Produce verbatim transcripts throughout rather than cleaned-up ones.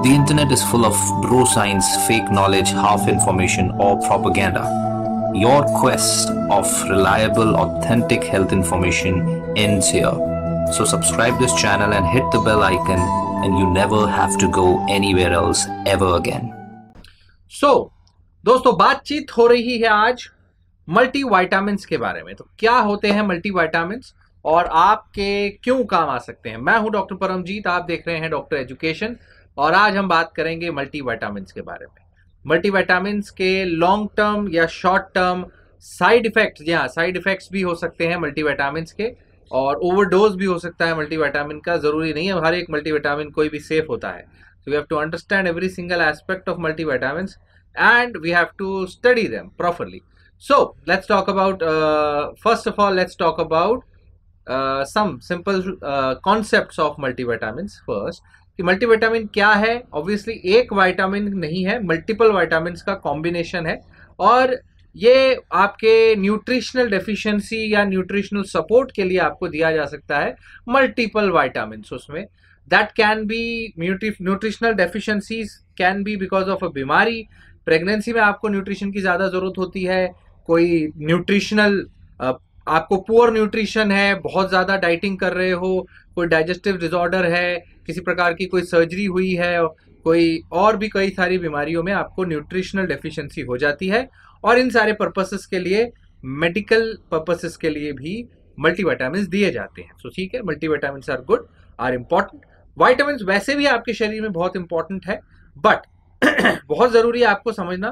The internet is full of bro science, fake knowledge, half information, or propaganda. Your quest of reliable, authentic health information ends here. So subscribe this channel and hit the bell icon, and you never have to go anywhere else ever again. So, दोस्तों बातचीत हो रही है आज multi vitamins के बारे में। तो क्या होते हैं मल्टी वाइटामिन्स और आपके क्यों काम आ सकते हैं। मैं हूं डॉक्टर परमजीत, आप देख रहे हैं डॉक्टर एजुकेशन, और आज हम बात करेंगे मल्टी वाइटामिन्स के बारे में। मल्टी वाइटामिन्स के लॉन्ग टर्म या शॉर्ट टर्म साइड इफेक्ट्स, जी हाँ, साइड इफेक्ट्स भी हो सकते हैं मल्टी वाइटामिन्स के, और ओवरडोज भी हो सकता है मल्टी वाइटामिन का। जरूरी नहीं है हर एक मल्टी वाइटामिन कोई भी सेफ होता है। So we have to understand every single aspect of multivitamins, and we have to study them properly. So let's talk about uh, first of all let's talk about uh, some simple uh, concepts of multivitamins first. कि multivitamin क्या है। Obviously एक vitamin नहीं है, multiple vitamins का combination है, और ये आपके न्यूट्रिशनल डेफिशिएंसी या न्यूट्रिशनल सपोर्ट के लिए आपको दिया जा सकता है मल्टीपल विटामिन्स। उसमें that can be nutritional deficiencies can be because of a बीमारी। प्रेगनेंसी में आपको न्यूट्रिशन की ज़्यादा ज़रूरत होती है, कोई न्यूट्रिशनल आपको पुअर न्यूट्रिशन है, बहुत ज़्यादा डाइटिंग कर रहे हो, कोई डाइजेस्टिव डिसऑर्डर है, किसी प्रकार की कोई सर्जरी हुई है, कोई और भी कई सारी बीमारियों में आपको न्यूट्रिशनल डेफिशिएंसी हो जाती है, और इन सारे पर्पसेस के लिए, मेडिकल पर्पसेस के लिए भी मल्टीविटामिन्स दिए जाते हैं। सो ठीक है, multivitamins are good, are important. Vitamins वैसे भी आपके शरीर में बहुत इंपॉर्टेंट है, बट बहुत जरूरी है आपको समझना,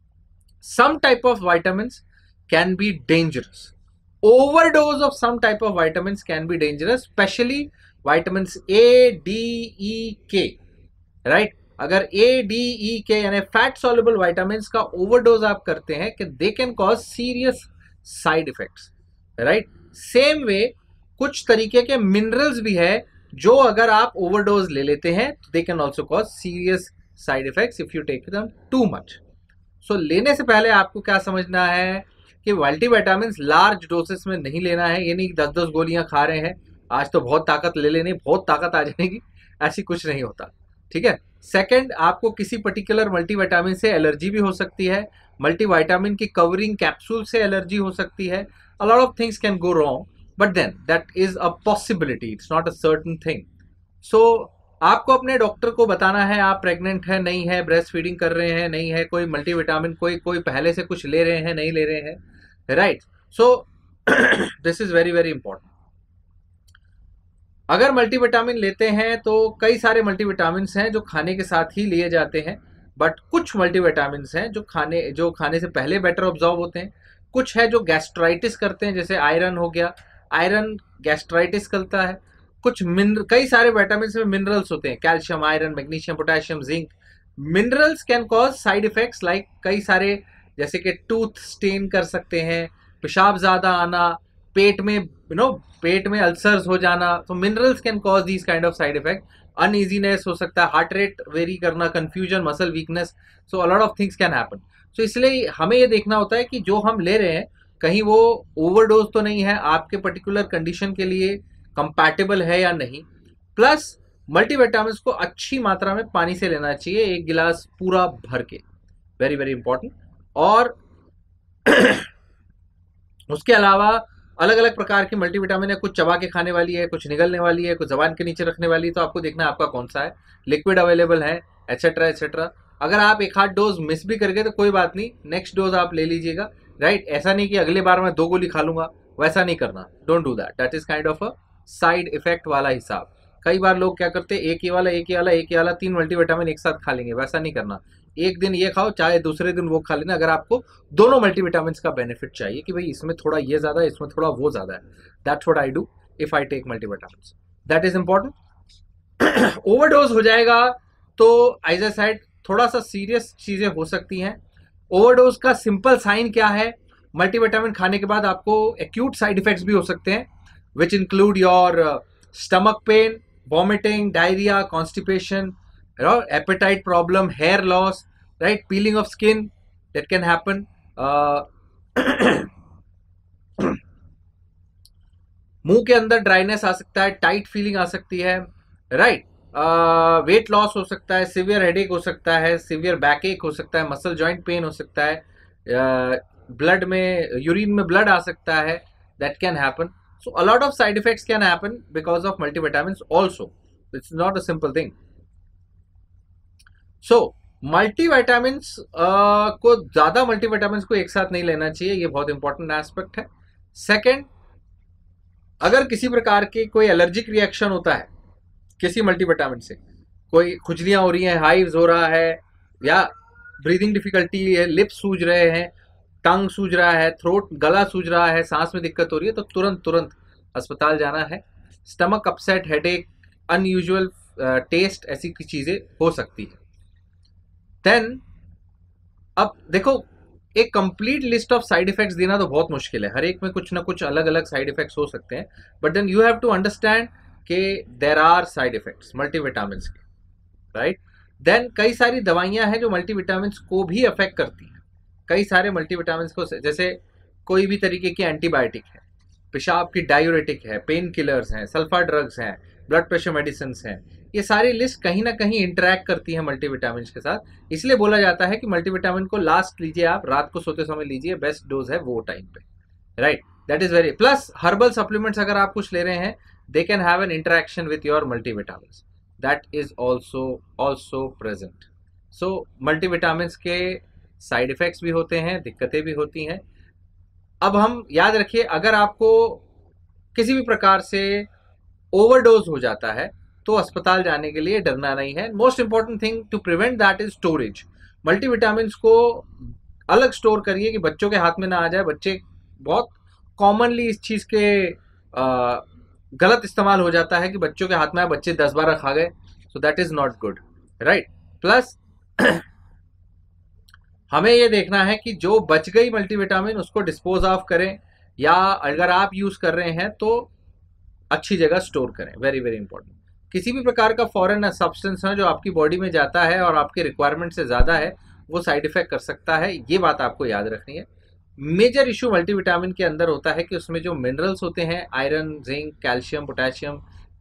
some type of vitamins can be dangerous. Overdose of some type of vitamins can be dangerous, especially vitamins A, D, E, K, right? अगर A, D, E, K यानी फैट soluble vitamins का overdose आप करते हैं कि they can cause serious side effects, right? Same way कुछ तरीके के minerals भी है जो अगर आप overdose ले लेते हैं they can also cause serious side effects if you take them too much. So लेने से पहले आपको क्या समझना है कि मल्टीविटामिन्स लार्ज डोसेस में नहीं लेना है। ये नहीं दस दस गोलियां खा रहे हैं, आज तो बहुत ताकत ले लेनी, बहुत ताकत आ जाएगी, ऐसी कुछ नहीं होता, ठीक है। सेकंड, आपको किसी पर्टिकुलर मल्टीविटामिन से एलर्जी भी हो सकती है, मल्टीविटामिन की कवरिंग कैप्सूल से एलर्जी हो सकती है। A lot of things can go wrong, but then that is a possibility, it's not a certain thing. So आपको अपने डॉक्टर को बताना है आप प्रेग्नेंट है नहीं है, ब्रेस्ट फीडिंग कर रहे हैं नहीं है, कोई मल्टीविटामिन कोई कोई पहले से कुछ ले रहे हैं नहीं ले रहे हैं, right. So this is very very important. अगर मल्टीविटामिन लेते हैं तो कई सारे मल्टीविटामिन हैं जो खाने के साथ ही लिए जाते हैं, बट कुछ मल्टीविटामिन हैं जो खाने जो खाने से पहले बेटर ऑब्जॉर्व होते हैं। कुछ है जो गैस्ट्राइटिस करते हैं, जैसे आयरन हो गया, आयरन गैस्ट्राइटिस करता है। कुछ मिनरल, कई सारे विटामिन में मिनरल्स होते हैं, calcium, iron, magnesium, potassium, zinc. Minerals can cause side effects like कई सारे, जैसे कि टूथ स्टेन कर सकते हैं, पेशाब ज़्यादा आना, पेट में यू नो पेट में अल्सर्स हो जाना। तो minerals can cause these kind of side effect. Uneasiness हो सकता है, हार्ट रेट वेरी करना, confusion, muscle weakness, so a lot of things can happen. So इसलिए हमें ये देखना होता है कि जो हम ले रहे हैं कहीं वो ओवरडोज तो नहीं है, आपके पर्टिकुलर कंडीशन के लिए कंपैटिबल है या नहीं। प्लस मल्टीविटामिन्स को अच्छी मात्रा में पानी से लेना चाहिए, एक गिलास पूरा भर के, वेरी वेरी इंपॉर्टेंट। और उसके अलावा अलग अलग प्रकार की मल्टीविटामिन है, कुछ चबा के खाने वाली है, कुछ निगलने वाली है, कुछ जबान के नीचे रखने वाली है, तो आपको देखना है आपका कौन सा है। लिक्विड अवेलेबल है, एटसेट्रा एटसेट्रा। अगर आप एक हाथ डोज मिस भी कर गए तो कोई बात नहीं, नेक्स्ट डोज आप ले लीजिएगा, राइट। ऐसा नहीं कि अगले बार मैं दो गोली खा लूंगा, वैसा नहीं करना, don't do that, that is kind of a side effect वाला हिसाब। कई बार लोग क्या करते हैं, एक ही वाला एक ही वाला एक ही वाला तीन मल्टीविटामिन एक साथ खा लेंगे, वैसा नहीं करना। एक दिन ये खाओ, चाहे दूसरे दिन वो खा लेना, अगर आपको दोनों मल्टीविटामिन का बेनिफिट चाहिए कि भाई इसमें थोड़ा ये ज्यादा है, इसमें थोड़ा वो ज्यादा है। That's what I do if I take multivitamin, that is important. Overdose हो जाएगा तो एज आई सेड थोड़ा सा सीरियस चीजें हो सकती हैं। ओवरडोज का सिंपल साइन क्या है, मल्टीविटामिन खाने के बाद आपको एक्यूट साइड इफेक्ट्स भी हो सकते हैं, which include your uh, stomach pain, vomiting, diarrhea, constipation, you know, appetite problem, hair loss, right, peeling of skin that can happen. Uh, मुंह के अंदर ड्राइनेस आ सकता है, टाइट फीलिंग आ सकती है, राइट। वेट लॉस हो सकता है, सिवियर हेडेक हो सकता है, सिवियर बैक एक हो सकता है, मसल जॉइंट पेन हो सकता है, ब्लड में यूरिन में ब्लड आ सकता है, that can happen. So a lot of side effects can happen because of multivitamins also. It's not a simple thing. So multivitamins को ज्यादा मल्टीविटामिन्स को एक साथ नहीं लेना चाहिए, ये बहुत इंपॉर्टेंट एस्पेक्ट है. सेकेंड, अगर किसी प्रकार की कोई एलर्जिक रिएक्शन होता है किसी मल्टीविटामिन से, कोई खुजलियां हो रही हैं, हाइव्स हो रहा है, या ब्रीदिंग डिफिकल्टी है, लिप्स सूज रहे हैं, टंग सूज रहा है, थ्रोट गला सूज रहा है, सांस में दिक्कत हो रही है, तो तुरंत तुरंत अस्पताल जाना है. Stomach upset, headache, unusual taste, ऐसी की चीजें हो सकती है. देन अब देखो, एक complete list of side effects देना तो बहुत मुश्किल है, हर एक में कुछ ना कुछ अलग अलग साइड इफेक्ट्स हो सकते हैं. But then you have to understand कि there are side effects multivitamins के, राइट. देन कई सारी दवाइयां हैं जो मल्टीविटामिन्स को भी अफेक्ट करती हैं. कई सारे मल्टीविटामिन्स को, जैसे कोई भी तरीके की एंटीबायोटिक है, पेशाब की डायूरेटिक है, पेन किलर्स हैं, सल्फर ड्रग्स हैं, ब्लड प्रेशर मेडिसिन हैं, ये सारी लिस्ट कहीं ना कहीं इंटरेक्ट करती है मल्टीविटामिन के साथ. इसलिए बोला जाता है कि मल्टीविटामिन को लास्ट लीजिए, आप रात को सोते समय लीजिए, बेस्ट डोज है वो टाइम पे, right. That is very. Plus herbal supplements अगर आप कुछ ले रहे हैं, they can have an interaction with your multivitamin, that is also also present. So multivitamin के साइड इफेक्ट्स भी होते हैं, दिक्कतें भी होती हैं. अब हम याद रखिए, अगर आपको किसी भी प्रकार से ओवरडोज हो जाता है तो अस्पताल जाने के लिए डरना नहीं है. Most important thing to prevent that is storage. Multivitamin को अलग स्टोर करिए कि बच्चों के हाथ में ना आ जाए. बच्चे बहुत कॉमनली इस चीज के आ, गलत इस्तेमाल हो जाता है कि बच्चों के हाथ में आए, बच्चे दस बारह खा गए, so that is not good, right. Plus हमें ये देखना है कि जो बच गई मल्टीविटामिन उसको डिस्पोज ऑफ करें, या अगर आप यूज कर रहे हैं तो अच्छी जगह स्टोर करें. Very very important. किसी भी प्रकार का फॉरेन सब्सटेंस है जो आपकी बॉडी में जाता है और आपके रिक्वायरमेंट से ज्यादा है, वो साइड इफेक्ट कर सकता है. ये बात आपको याद रखनी है. मेजर इशू मल्टीविटामिन के अंदर होता है कि उसमें जो मिनरल्स होते हैं, आयरन, जिंक, कैल्शियम, पोटेशियम,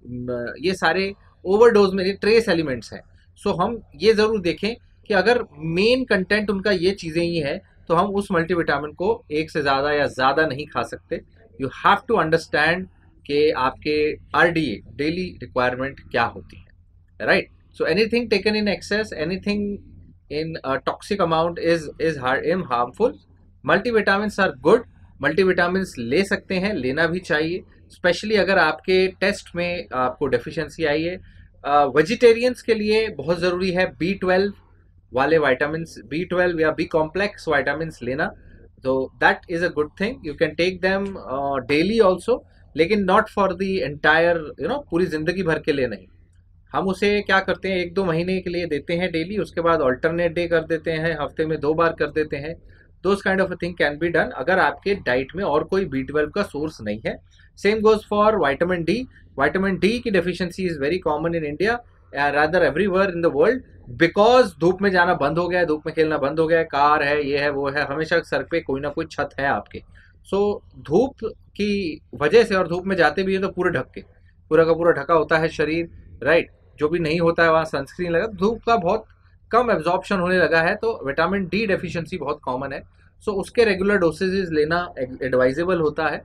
ये सारे ओवरडोज में ट्रेस एलिमेंट्स हैं. सो हम ये जरूर देखें कि अगर मेन कंटेंट उनका ये चीजें ही है तो हम उस मल्टीविटामिन को एक से ज्यादा या ज्यादा नहीं खा सकते. यू हैव टू अंडरस्टैंड कि आपके आरडीए, डेली रिक्वायरमेंट क्या होती है, right. So anything taken in excess, anything in toxic amount is is harmful. Multivitamins are good. Multivitamins ले सकते हैं, लेना भी चाहिए, स्पेशली अगर आपके टेस्ट में आपको डेफिशिएंसी आई है. वेजिटेरियंस के लिए बहुत ज़रूरी है बी ट्वेल्व वाले वाइटामिन्स, बी ट्वेल्व या बी कॉम्प्लेक्स वाइटामिन्स लेना. तो that is a good thing. You can take them daily also, लेकिन not for the entire, you know, पूरी जिंदगी भर के लिए नहीं. हम उसे क्या करते हैं, एक दो महीने के लिए देते हैं डेली, उसके बाद ऑल्टरनेट डे कर देते हैं, हफ्ते में दो बार कर देते हैं. Those kind of a thing can be done अगर आपके डाइट में और कोई बी ट्वेल्व का सोर्स नहीं है. Same goes for vitamin D. Vitamin D की deficiency is very common in India, rather everywhere in the world, because धूप में जाना बंद हो गया है, धूप में खेलना बंद हो गया है, कार है, ये है, वो है, हमेशा सर पे कोई ना कोई छत है आपके. सो so, धूप की वजह से, और धूप में जाते भी है तो पूरे ढक के, पूरा का पूरा ढका होता है शरीर, राइट. जो भी नहीं होता है वहाँ सनस्क्रीन लगा, धूप का बहुत कम एब्जॉर्प्शन होने लगा है, तो विटामिन डी डेफिशिएंसी बहुत कॉमन है. सो so, उसके रेगुलर डोसेजेस लेना एडवाइजेबल होता है.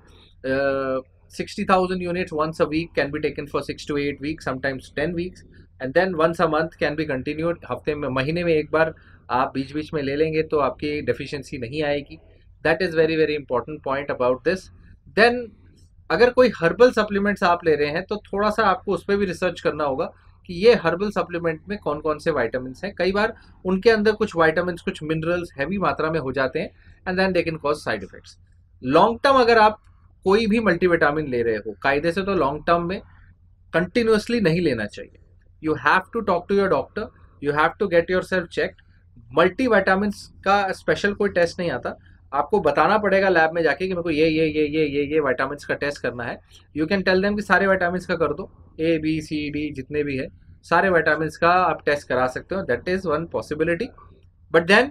Sixty thousand units once a week can be taken for six to eight weeks, sometimes ten weeks, and then once a month can be continued. हफ्ते में, महीने में एक बार आप बीच बीच में ले लेंगे तो आपकी डेफिशिएंसी नहीं आएगी. That is very very important point about this. Then अगर कोई हर्बल सप्लीमेंट्स आप ले रहे हैं तो थोड़ा सा आपको उस पर भी रिसर्च करना होगा कि ये हर्बल सप्लीमेंट में कौन कौन से वाइटामिन्स हैं. कई बार उनके अंदर कुछ वाइटामिन्स, कुछ मिनरल्स हैवी मात्रा में हो जाते हैं, and then they can cause side effects. Long term अगर आप कोई भी मल्टीविटामिन ले रहे हो, कायदे से तो लॉन्ग टर्म में कंटिन्यूसली नहीं लेना चाहिए. You have to talk to your doctor, you have to get yourself checked. Multivitamins का स्पेशल कोई टेस्ट नहीं आता, आपको बताना पड़ेगा लैब में जाके कि मेरे को ये ये ये ये ये ये विटामिन्स का टेस्ट करना है. यू कैन टेल देम कि सारे विटामिन्स का कर दो, ए बी सी डी जितने भी है सारे विटामिन्स का आप टेस्ट करा सकते हो. That is one possibility. But then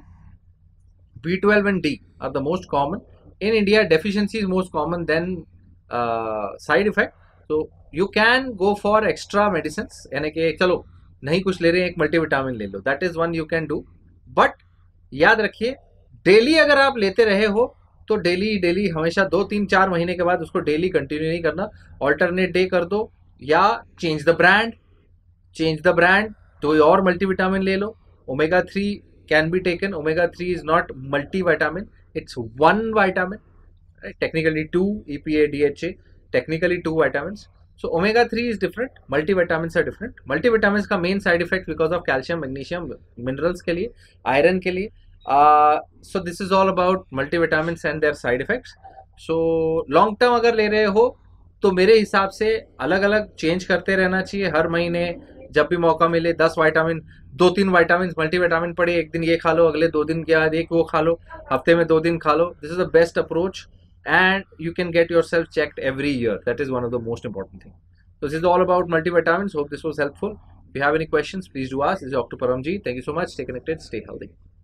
B twelve and D are the most common. In India, deficiency is most common than uh, side effect. So you can go for extra medicine, यानी कि चलो नहीं कुछ ले रहे हैं, एक multivitamin ले लो, that is one you can do. But याद रखिए डेली अगर आप लेते रहे हो तो डेली डेली हमेशा दो तीन चार महीने के बाद उसको डेली कंटिन्यू नहीं करना, ऑल्टरनेट डे कर दो या change the brand, change the brand तो और मल्टीविटामिन ले लो। Omega three can be taken, omega three is not multivitamin, it's one vitamin, technically two E P A, D H A, technically two vitamins. So omega three is different, multivitamins are different. Multivitamins का main side effect because of calcium, magnesium, minerals के लिए, iron के लिए. Uh, so this is all about multivitamins and their side effects. So long term अगर ले रहे हो तो मेरे हिसाब से अलग अलग चेंज करते रहना चाहिए हर महीने, जब भी मौका मिले दस विटामिन, दो तीन विटामिन मल्टीविटामिन पड़े, एक दिन ये खा लो, अगले दो दिन के बाद एक वो खा लो, हफ्ते में दो दिन खा लो. This is the best approach and you can get yourself checked every year. That is one of the most important things. So this is all about multivitamins. Hope this was helpful. If you have any questions, please do ask. This is Doctor Paramji. Thank you so much. Stay connected. Stay healthy.